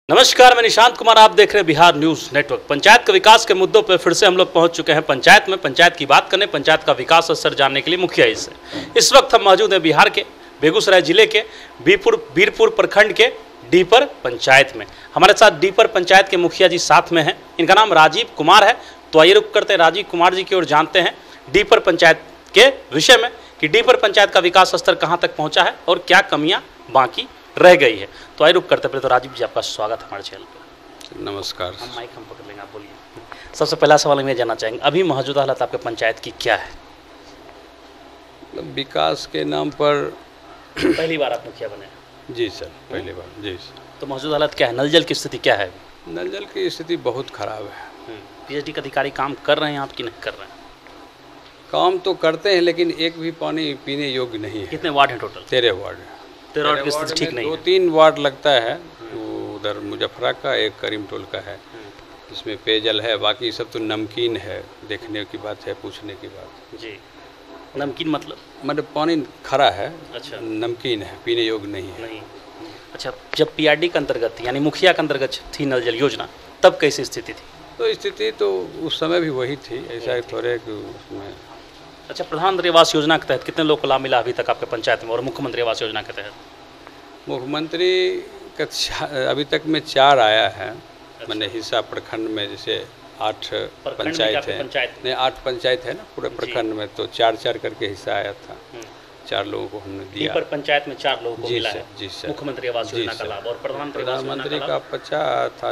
नमस्कार, मैं निशांत कुमार, आप देख रहे हैं बिहार न्यूज नेटवर्क। पंचायत के विकास के मुद्दों पर फिर से हम लोग पहुंच चुके हैं पंचायत में। पंचायत की बात करने, पंचायत का विकास स्तर जानने के लिए मुखिया से इस वक्त हम मौजूद हैं बिहार के बेगूसराय जिले के बीरपुर प्रखंड के डीपर पंचायत में। हमारे साथ डीपर पंचायत के मुखिया जी साथ में हैं। इनका नाम राजीव कुमार है। तो आइए रुक करते हैं राजीव कुमार जी की ओर, जानते हैं डीपर पंचायत के विषय में कि डीपर पंचायत का विकास स्तर कहाँ तक पहुँचा है और क्या कमियाँ बाकी रह गई है। तो आइए रुक करते पहले तो राजीव जी, आपका स्वागत हमारे चैनल पर। नमस्कार। हम माइक हम पकड़ लेंगे, आप बोलिए। सबसे पहला सवाल हम ये जानना चाहेंगे, अभी मौजूदा हालत आपके पंचायत की क्या है? विकास के नाम पर पहली बार आप मुखिया बने? जी सर, पहली बार। जी सर। तो मौजूदा हालत क्या है? नल जल की स्थिति क्या है? नल जल की स्थिति बहुत खराब है। पीएचडी के अधिकारी काम कर रहे हैं आप कि नहीं कर रहे हैं? काम तो करते हैं लेकिन एक भी पानी पीने योग्य नहीं है। कितने वार्ड हैं टोटल? 13 वार्ड है। 13 वार्ड की स्थिति ठीक नहीं है। 2-3 वार्ड लगता है, उधर मुजफ्फरा का, एक करीम टोल का है, जिसमें पेयजल है। बाकी सब तो नमकीन है, देखने की बात है, पूछने की बात। जी, नमकीन मतलब पानी खरा है। अच्छा, नमकीन है, पीने योग्य नहीं है। नहीं। अच्छा, जब पीआरडी के अंतर्गत थी, यानी मुखिया के अंतर्गत थी नल जल योजना, तब कैसी स्थिति थी? तो स्थिति तो उस समय भी वही थी, ऐसा थोड़े कि उसमें। अच्छा, प्रधानमंत्री आवास योजना के तहत कितने लोग को लाभ मिला अभी तक आपके पंचायत में, और मुख्यमंत्री आवास योजना के तहत? मुख्यमंत्री का अभी तक में 4 आया है। मैंने हिस्सा प्रखंड में, जैसे 8 पंचायत है, नहीं 8 पंचायत है ना पूरे प्रखंड में, तो 4-4 करके हिस्सा आया था। 4 लोगों को हमने दिया। पर पंचायत में 4 लोगों को मिला है। जी सर। मुख्यमंत्री आवास योजना का लाभ और प्रधानमंत्री का 50 था,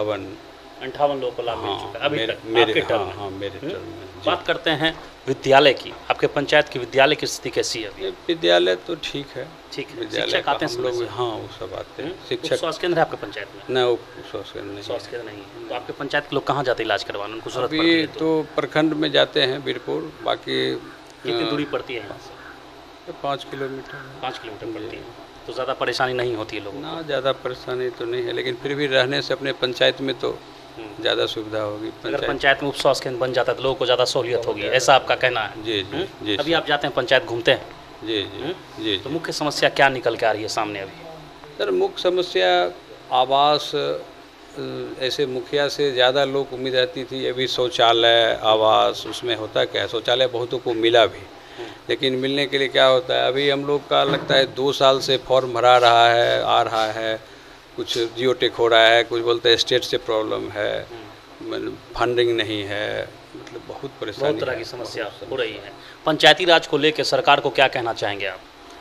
58 लोगों को लाभ मिल चुका है अभी तक मेरे टर्म में। बात करते हैं विद्यालय की। आपके पंचायत की विद्यालय की स्थिति कैसी है अभी? विद्यालय तो ठीक है। ठीक है। विद्यालय शिक्षक आते हैं हम लोग, हाँ वो सब आते हैं। शिक्षक। स्वास्थ्य केंद्र है आपके पंचायत में? नहीं, वो स्वास्थ्य केंद्र नहीं। स्वास्थ्य केंद्र नहीं है। तो आपके पंचायत के लोग कहाँ जाते हैं इलाज करवाने, उनको जरूरत पड़ती अभी है? तो प्रखंड में जाते हैं बीरपुर। बाकी कितनी दूरी पड़ती है यहाँ से? 5 किलोमीटर। 5 किलोमीटर पड़ती है। तो ज़्यादा परेशानी नहीं होती है लोगों को? ना, ज़्यादा परेशानी तो नहीं है, लेकिन फिर भी रहने से अपने पंचायत में तो ज़्यादा सुविधा होगी। अगर पंचायत में उप स्वास्थ्य केंद्र बन जाता है तो लोगों को ज़्यादा सहूलियत होगी, ऐसा आपका कहना है? जी जी जी। अभी आप जाते हैं पंचायत, घूमते हैं? जी जी जी। तो मुख्य समस्या क्या निकल के आ रही है सामने अभी? सर, मुख्य समस्या आवास। ऐसे मुखिया से ज़्यादा लोग उम्मीद रहती थी। अभी शौचालय, आवास, उसमें होता क्या है, शौचालय बहुतों को मिला भी, लेकिन मिलने के लिए क्या होता है, अभी हम लोग का लगता है 2 साल से फॉर्म भरा रहा है, आ रहा है, कुछ जियोटेक हो रहा है, कुछ बोलते हैं स्टेट से प्रॉब्लम है, फंडिंग नहीं है, मतलब बहुत परेशानी, बहुत तरह की समस्या हो रही है। पंचायती राज को लेकर सरकार को क्या कहना चाहेंगे आप?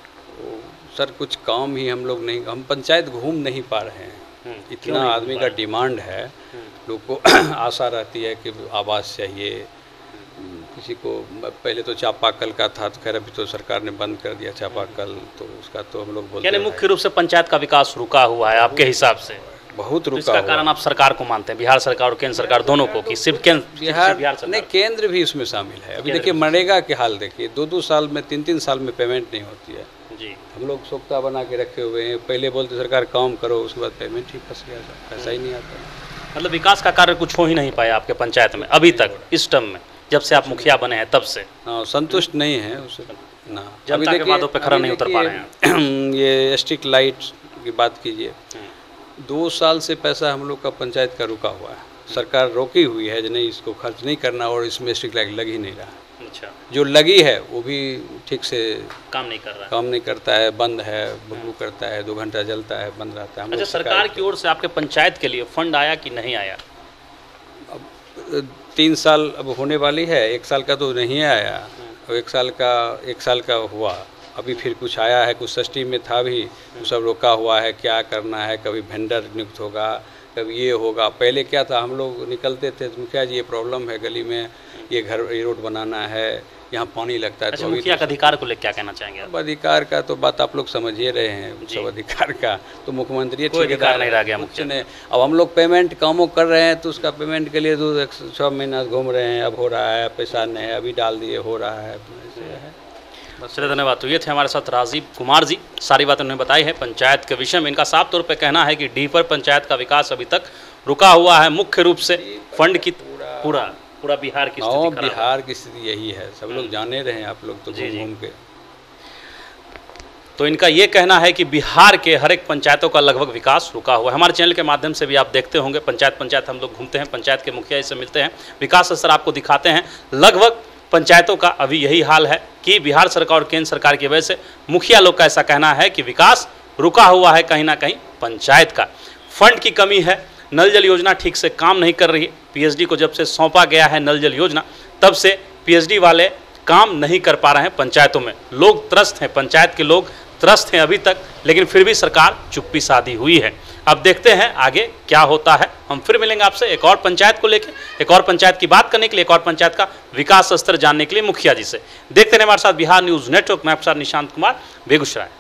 सर, कुछ काम ही हम लोग नहीं, हम पंचायत घूम नहीं पा रहे हैं। इतना आदमी का डिमांड है, लोग को आशा रहती है कि आवास चाहिए। किसी को पहले तो चापाकल का था, तो खैर अभी तो सरकार ने बंद कर दिया चापाकल, तो उसका तो हम लोग बोलते हैं। मुख्य रूप से पंचायत का विकास रुका हुआ है आपके हिसाब से? बहुत रुका। इसका कारण आप सरकार को मानते हैं, बिहार सरकार और केंद्र सरकार दोनों को, कि सिर्फ बिहार नहीं, केंद्र भी इसमें शामिल है। अभी देखिए मनरेगा के हाल देखिए, 2-2 साल में, 3-3 साल में पेमेंट नहीं होती है जी। हम लोग सोख्ता बना के रखे हुए हैं। पहले बोलते सरकार काम करो, उसके बाद पेमेंट ही फंस गया, पैसा ही नहीं आता। मतलब विकास का कार्य कुछ हो ही नहीं पाया आपके पंचायत में अभी तक, इस टर्म में, जब से आप मुखिया बने हैं तब से? हाँ, संतुष्ट नहीं है उससे ना। जनता के बातों पे खरा नहीं उतर पा रहे हैं। ये स्ट्रीट लाइट की बात कीजिए, 2 साल से पैसा हम लोग का पंचायत का रुका हुआ है। सरकार रोकी हुई है, जो नहीं इसको खर्च नहीं करना, और इसमें स्ट्रीट लाइट लग ही नहीं रहा। अच्छा। जो लगी है वो भी ठीक से काम नहीं कर रहा, काम नहीं करता है, बंद है, बुलबुल करता है, 2 घंटा जलता है, बंद रहता है। अच्छा, सरकार की ओर से आपके पंचायत के लिए फंड आया कि नहीं आया? अब 3 साल अब होने वाली है, 1 साल का तो नहीं आया, और 1 साल का हुआ। अभी फिर कुछ आया है, कुछ सस्ती में था भी, वो सब रोका हुआ है। क्या करना है, कभी वेंडर नियुक्त होगा, कभी ये होगा। पहले क्या था, हम लोग निकलते थे, मुखिया जी ये प्रॉब्लम है गली में, ये रोड बनाना है, यहाँ पानी लगता है। अच्छा, तो मुखिया का अधिकार को लेकर क्या कहना चाहेंगे? अब अधिकार का तो बात आप लोग समझ ही रहे हैं। सब अधिकार का तो मुख्यमंत्री ठेकेदार नहीं रह गया, कुछ नहीं। अब हम लोग पेमेंट कामों कर रहे हैं, तो उसका पेमेंट के लिए 2-6 महीना घूम रहे हैं, अब हो रहा है, पैसा नहीं है, अभी डाल दिए, हो रहा है, ऐसे है। बस चलिए, धन्यवाद। तो ये थे हमारे साथ राजीव कुमार जी, सारी बातें उन्होंने बताई है पंचायत के विषय में। इनका साफ तौर पे कहना है कि डीपर पंचायत का विकास अभी तक रुका हुआ है, मुख्य रूप से फंड की पूरा बिहार की स्थिति खराब है। बिहार की स्थिति यही है, सब लोग जाने रहे हैं आप लोग तो घूम के। तो इनका ये कहना है कि बिहार के हर एक पंचायतों का लगभग विकास रुका हुआ है। हमारे चैनल के माध्यम से भी आप देखते होंगे, पंचायत हम लोग घूमते हैं, पंचायत के मुखिया से मिलते हैं, विकास स्तर आपको दिखाते हैं। लगभग पंचायतों का अभी यही हाल है कि बिहार सरकार और केंद्र सरकार की वजह से मुखिया लोग का ऐसा कहना है कि विकास रुका हुआ है कहीं ना कहीं पंचायत का। फंड की कमी है, नल जल योजना ठीक से काम नहीं कर रही है। पीएचडी को जब से सौंपा गया है नल जल योजना, तब से पीएचडी वाले काम नहीं कर पा रहे हैं पंचायतों में। लोग त्रस्त हैं, पंचायत के लोग त्रस्त हैं अभी तक, लेकिन फिर भी सरकार चुप्पी साधी हुई है। अब देखते हैं आगे क्या होता है। हम फिर मिलेंगे आपसे एक और पंचायत को लेकर, एक और पंचायत की बात करने के लिए, एक और पंचायत का विकास स्तर जानने के लिए मुखिया जी से। देखते रहे हमारे साथ बिहार न्यूज़ नेटवर्क में। आपके साथ निशांत कुमार, बेगूसराय।